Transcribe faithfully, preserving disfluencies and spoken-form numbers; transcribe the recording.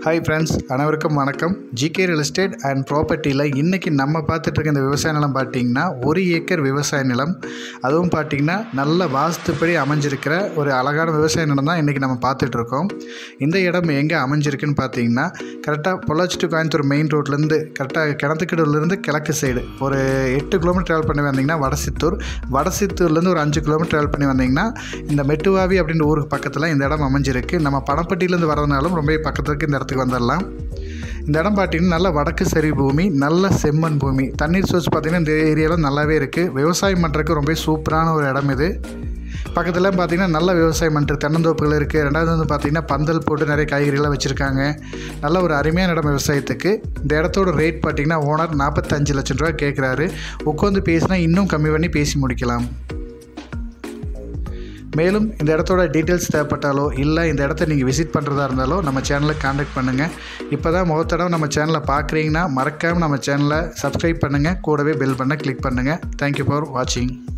Hi friends, அனைவருக்கும் வணக்கம். GK real estate and ப்ராப்பர்ட்டியில் இன்றைக்கி நம்ம பார்த்துட்ருக்க இந்த விவசாய நிலம் பார்த்திங்கன்னா ஒரு ஏக்கர் விவசாய நிலம். அதுவும் பார்த்திங்கன்னா நல்ல வாஸ்துப்படி அமைஞ்சிருக்கிற ஒரு அழகான விவசாய நிலம் தான் இன்றைக்கி நம்ம பார்த்துட்ருக்கோம். இந்த இடம் எங்கே அமைஞ்சிருக்குன்னு பார்த்திங்கன்னா கரெக்டாக பொள்ளாச்சி டு கோயம்புத்தூர் மெயின் ரோட்லேருந்து கரெக்டாக கிணத்துக்கடவுலேருந்து கிழக்கு சைடு ஒரு எட்டு கிலோமீட்டர் ட்ராவல் பண்ணி வந்தீங்கன்னா வடசித்தூர், வடசித்தூர்லேருந்து ஒரு அஞ்சு கிலோமீட்டர் ட்ராவல் பண்ணி வந்தீங்கன்னா இந்த மெட்டுவாவி அப்படின்ற ஊருக்கு பக்கத்தில் இந்த இடம் அமைஞ்சிருக்கு. நம்ம பணப்பட்டியிலேருந்து வரதுனாலும் ரொம்ப பக்கத்துக்கு இந்த இடத்துக்கு வந்துடலாம். இந்த இடம் பார்த்திங்கன்னா நல்ல வடக்கு சரி பூமி, நல்ல செம்மண் பூமி. தண்ணீர் சோர்ஸ் பார்த்திங்கன்னா இந்த ஏரியாவில் நல்லாவே இருக்குது. விவசாயம் பண்ணுறதுக்கு ரொம்ப சூப்பரான ஒரு இடம் இது. பக்கத்தில் பார்த்திங்கன்னா நல்ல விவசாயம் பண்ணுற தென்னந்தோப்புகள் இருக்குது. ரெண்டாவது வந்து பார்த்திங்கன்னா பந்தல் போட்டு நிறைய காய்கறிகள்லாம் வச்சுருக்காங்க. நல்ல ஒரு அருமையான இடம் விவசாயத்துக்கு. இந்த இடத்தோட ரேட் பார்த்திங்கன்னா ஓனர் நாற்பத்தஞ்சு லட்சம் ரூபா கேட்குறாரு. உட்காந்து பேசினா இன்னும் கம்மி பண்ணி பேசி முடிக்கலாம். மேலும் இந்த இடத்தோட டீட்டெயில்ஸ் தேவைப்பட்டாலோ இல்லை இந்த இடத்த நீங்கள் விசிட் பண்ணுறதா இருந்தாலோ நம்ம சேனலை காண்டாக்ட் பண்ணுங்கள். இப்போ தான் முகத்தடவை நம்ம சேனலை பார்க்குறீங்கன்னா மறக்காமல் நம்ம சேனலை சப்ஸ்கிரைப் பண்ணுங்கள். கூடவே பெல் பண்ண கிளிக் பண்ணுங்கள். தேங்க்யூ ஃபார் வாட்சிங்.